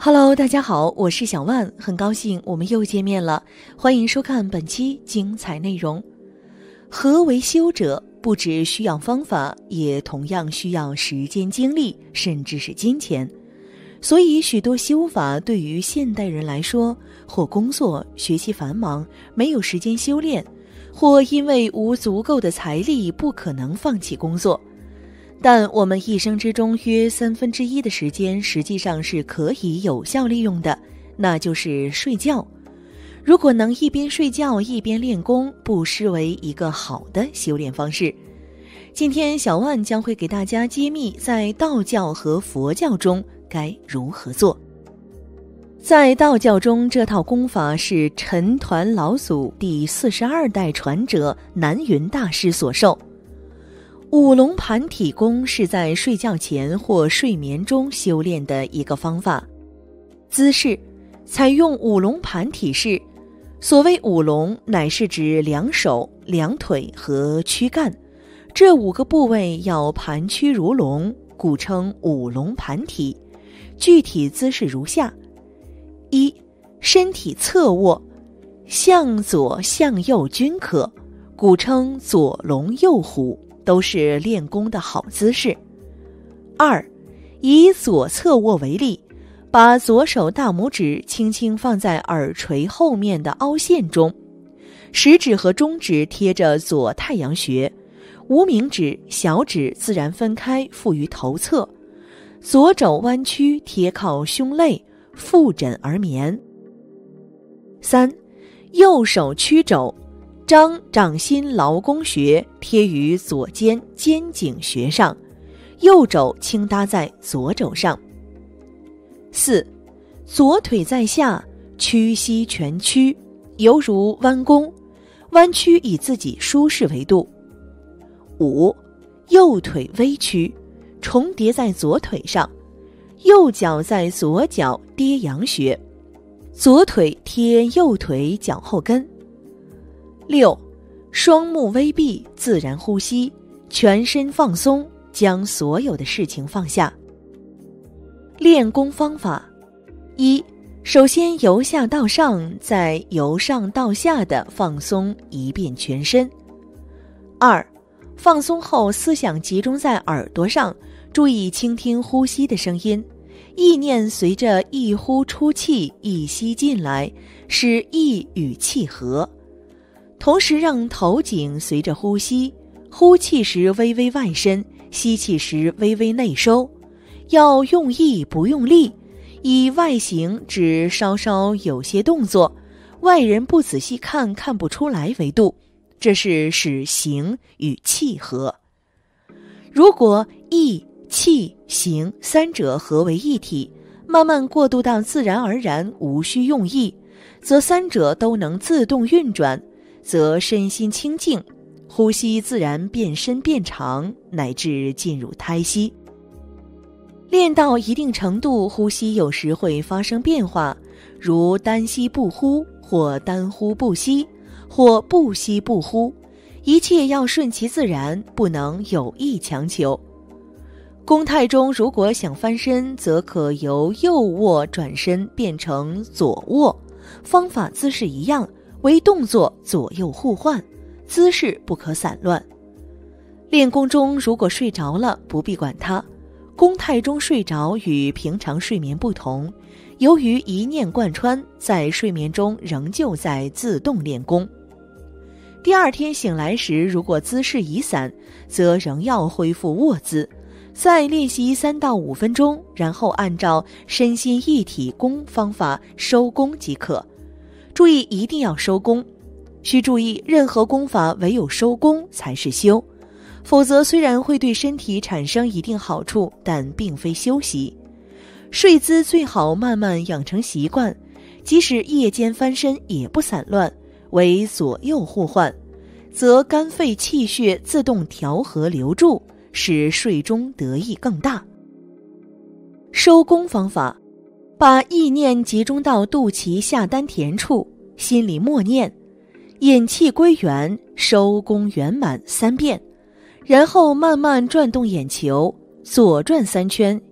Hello， 大家好，我是小万，很高兴我们又见面了，欢迎收看本期精彩内容。何为修者？不只需要方法，也同样需要时间、精力，甚至是金钱。所以许多修法对于现代人来说，或工作、学习繁忙，没有时间修炼，或因为无足够的财力，不可能放弃工作。但我们一生之中约1/3的时间实际上是可以有效利用的，那就是睡觉。如果能一边睡觉一边练功，不失为一个好的修炼方式。今天小万将会给大家揭秘在道教和佛教中该如何做。在道教中，这套功法是陈抟老祖第42代传者南云大师所授。五龙盘体功是在睡觉前或睡眠中修炼的一个方法。姿势采用五龙盘体式，所谓五龙乃是指两手、两腿和躯干，这5个部位要盘曲如龙，故称五龙盘体。具体姿势如下：一、身体侧卧，向左向右均可，故称左龙右虎，都是练功的好姿势。2、以左侧卧为例，把左手大拇指轻轻放在耳垂后面的凹陷中，食指和中指贴着左太阳穴，无名指、小指自然分开附于头侧，左肘弯曲贴靠胸肋，覆枕而眠。3、右手曲肘，张掌心劳宫穴贴于左肩肩颈穴上，右肘轻搭在左肘上。4、左腿在下，屈膝全屈，犹如弯弓，弯曲以自己舒适为度。5、右腿微屈，重叠在左腿上，右脚在左脚跌阳穴，左腿贴右腿脚后跟。6、双目微闭，自然呼吸，全身放松，将所有的事情放下。练功方法：一、首先由下到上，再由上到下的放松一遍全身。2、放松后思想集中在耳朵上，注意倾听呼吸的声音，意念随着一呼出气，一吸进来，使意与气合。同时让头颈随着呼吸，呼气时微微外伸，吸气时微微内收，要用意不用力，以外形指稍稍有些动作，外人不仔细看看不出来为度，这是使形与气合。如果意、气、形3者合为一体，慢慢过渡到自然而然无需用意，则3者都能自动运转，则身心清净，呼吸自然变深变长，乃至进入胎息。练到一定程度，呼吸有时会发生变化，如单吸不呼，或单呼不吸，或不吸不呼，一切要顺其自然，不能有意强求。功态中如果想翻身，则可由右卧转身变成左卧，方法姿势一样，为动作左右互换，姿势不可散乱。练功中如果睡着了，不必管它。功态中睡着与平常睡眠不同，由于一念贯穿，在睡眠中仍旧在自动练功。第二天醒来时，如果姿势已散，则仍要恢复卧姿，再练习3到5分钟，然后按照身心一体功方法收功即可。注意一定要收功，需注意任何功法唯有收功才是修，否则虽然会对身体产生一定好处，但并非休息。睡姿最好慢慢养成习惯，即使夜间翻身也不散乱，为左右互换，则肝肺气血自动调和流注，使睡中得益更大。收功方法：把意念集中到肚脐下丹田处，心里默念引气归元，收功圆满3遍，然后慢慢转动眼球，左转3圈，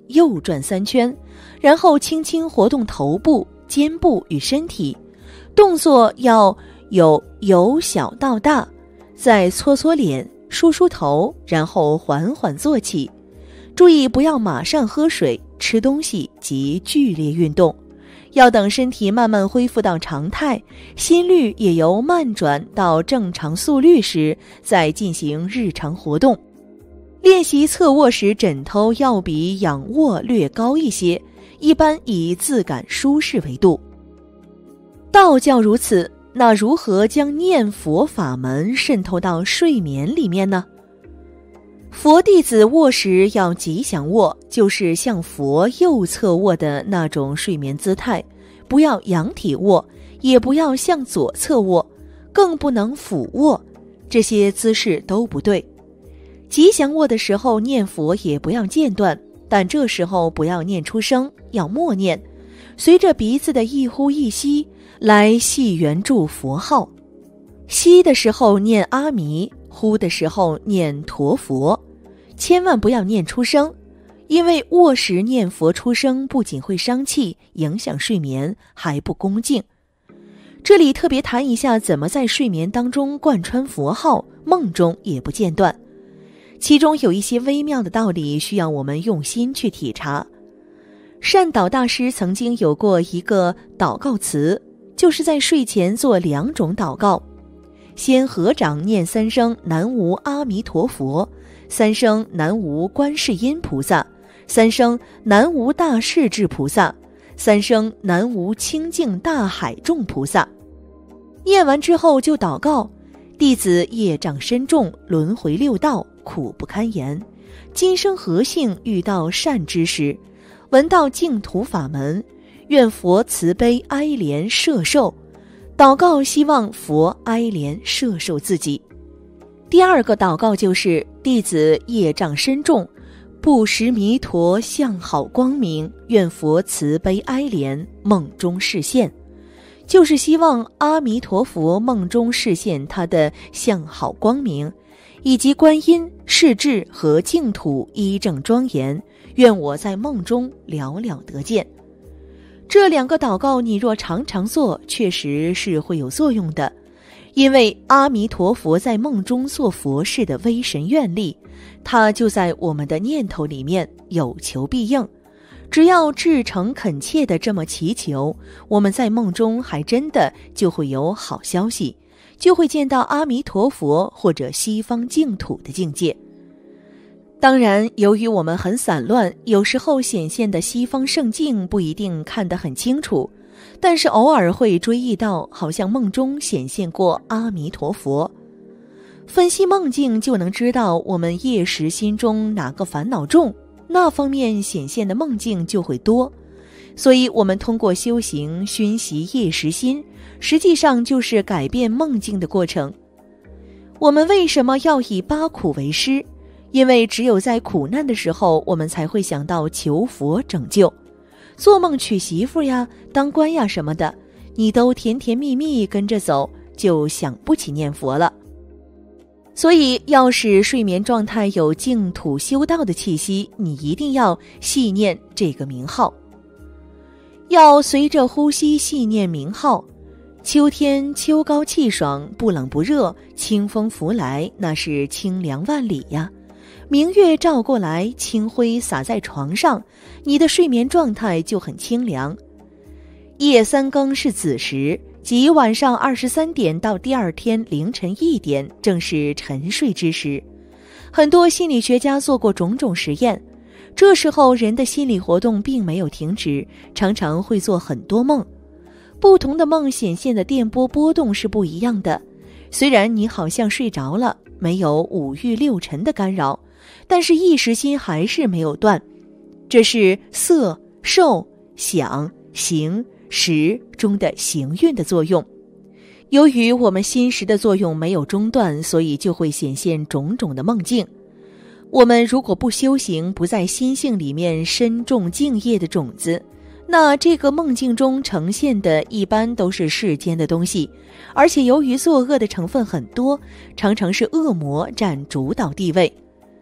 右转3圈，然后轻轻活动头部、肩部与身体，动作要由小到大，再搓搓脸、梳梳头，然后缓缓坐起。注意不要马上喝水、吃东西及剧烈运动，要等身体慢慢恢复到常态，心率也由慢转到正常速率时，再进行日常活动。练习侧卧时，枕头要比仰卧略高一些，一般以自感舒适为度。道教如此，那如何将念佛法门渗透到睡眠里面呢？佛弟子卧时要吉祥卧，就是向佛右侧卧的那种睡眠姿态，不要仰体卧，也不要向左侧卧，更不能俯卧，这些姿势都不对。吉祥卧的时候念佛也不要间断，但这时候不要念出声，要默念，随着鼻子的一呼一吸来系圆住佛号。吸的时候念阿弥，呼的时候念陀佛，千万不要念出声，因为卧时念佛出声不仅会伤气，影响睡眠，还不恭敬。这里特别谈一下怎么在睡眠当中贯穿佛号，梦中也不间断。其中有一些微妙的道理需要我们用心去体察。善导大师曾经有过一个祷告词，就是在睡前做2种祷告，先合掌念3声南无阿弥陀佛，3声南无观世音菩萨，3声南无大势至菩萨，3声南无清净大海众菩萨。念完之后就祷告：弟子业障深重，轮回6道，苦不堪言。今生何幸遇到善知识，闻到净土法门，愿佛慈悲哀怜摄受。祷告希望佛哀怜摄受自己。第2个祷告就是弟子业障深重，不识弥陀相好光明，愿佛慈悲哀怜，梦中示现。就是希望阿弥陀佛梦中示现他的相好光明，以及观音、世智和净土依正庄严，愿我在梦中了了得见。这2个祷告你若常常做，确实是会有作用的，因为阿弥陀佛在梦中做佛事的威神愿力，它就在我们的念头里面，有求必应。只要至诚恳切地这么祈求，我们在梦中还真的就会有好消息，就会见到阿弥陀佛或者西方净土的境界。当然，由于我们很散乱，有时候显现的西方圣境不一定看得很清楚，但是偶尔会追忆到好像梦中显现过阿弥陀佛。分析梦境就能知道我们夜时心中哪个烦恼重，那方面显现的梦境就会多。所以我们通过修行熏习夜时心，实际上就是改变梦境的过程。我们为什么要以8苦为师？因为只有在苦难的时候，我们才会想到求佛拯救。做梦娶媳妇呀、当官呀什么的，你都甜甜蜜蜜跟着走，就想不起念佛了。所以要使睡眠状态有净土修道的气息，你一定要细念这个名号，要随着呼吸细念名号。秋天秋高气爽，不冷不热，清风拂来，那是清凉万里呀。明月照过来，清辉洒在床上，你的睡眠状态就很清凉。夜3更是子时，即晚上23点到第2天凌晨1点，正是沉睡之时。很多心理学家做过种种实验，这时候人的心理活动并没有停止，常常会做很多梦。不同的梦显现的电波波动是不一样的。虽然你好像睡着了，没有5欲6尘的干扰，但是意识心还是没有断。这是色、受、想、行、识中的行运的作用。由于我们心识的作用没有中断，所以就会显现种种的梦境。我们如果不修行，不在心性里面深种敬业的种子，那这个梦境中呈现的一般都是世间的东西，而且由于作恶的成分很多，常常是恶魔占主导地位。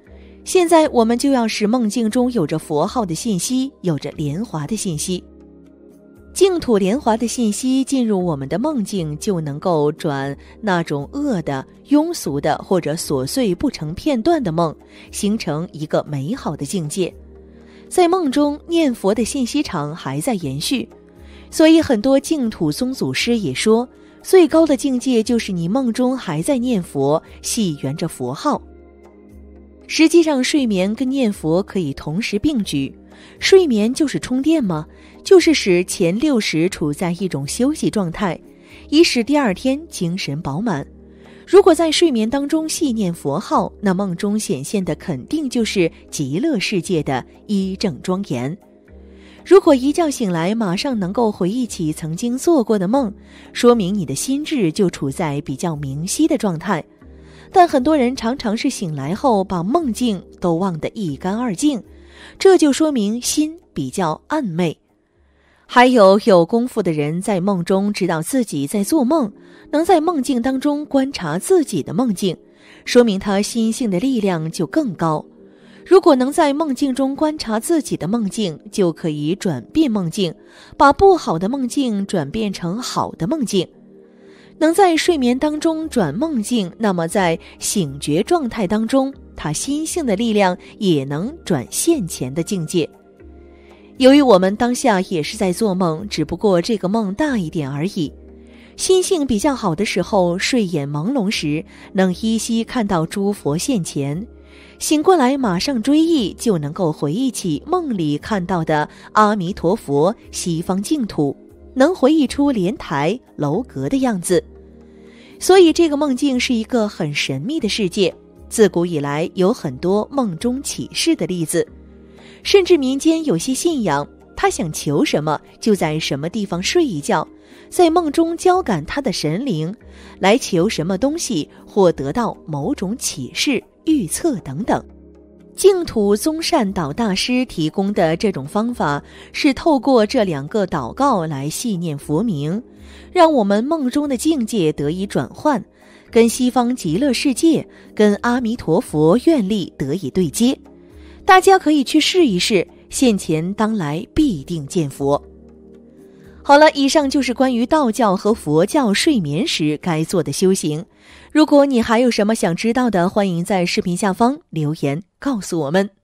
现在我们就要使梦境中有着佛号的信息，有着莲华的信息。净土莲华的信息进入我们的梦境，就能够转那种恶的、庸俗的或者琐碎不成片段的梦，形成一个美好的境界。在梦中念佛的信息场还在延续，所以很多净土宗祖师也说，最高的境界就是你梦中还在念佛，系缘着佛号。实际上睡眠跟念佛可以同时并举。睡眠就是充电吗？就是使前6时处在一种休息状态，以使第二天精神饱满。如果在睡眠当中系念佛号，那梦中显现的肯定就是极乐世界的一正庄严。如果一觉醒来马上能够回忆起曾经做过的梦，说明你的心智就处在比较明晰的状态。但很多人常常是醒来后把梦境都忘得一干二净，这就说明心比较暗昧。还有功夫的人在梦中知道自己在做梦，能在梦境当中观察自己的梦境，说明他心性的力量就更高。如果能在梦境中观察自己的梦境，就可以转变梦境，把不好的梦境转变成好的梦境。能在睡眠当中转梦境，那么在醒觉状态当中，他心性的力量也能转现前的境界。由于我们当下也是在做梦，只不过这个梦大一点而已。心性比较好的时候，睡眼朦胧时，能依稀看到诸佛现前，醒过来马上追忆，就能够回忆起梦里看到的阿弥陀佛、西方净土，能回忆出莲台、楼阁的样子。所以这个梦境是一个很神秘的世界，自古以来有很多梦中启示的例子，甚至民间有些信仰，他想求什么就在什么地方睡一觉，在梦中交感他的神灵，来求什么东西或得到某种启示、预测等等。净土宗善导大师提供的这种方法，是透过这2个祷告来系念佛名，让我们梦中的境界得以转换，跟西方极乐世界、跟阿弥陀佛愿力得以对接。大家可以去试一试，现前当来必定见佛。好了，以上就是关于道教和佛教睡眠时该做的修行。如果你还有什么想知道的，欢迎在视频下方留言告诉我们。